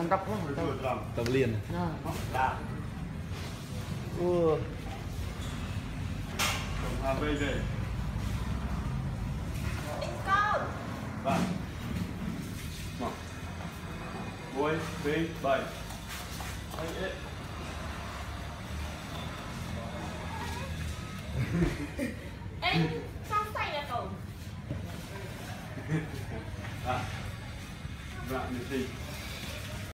đắp không Tầm liền. đã Hà về con vâng bôi về bảy em sao say là cậu à bạn gì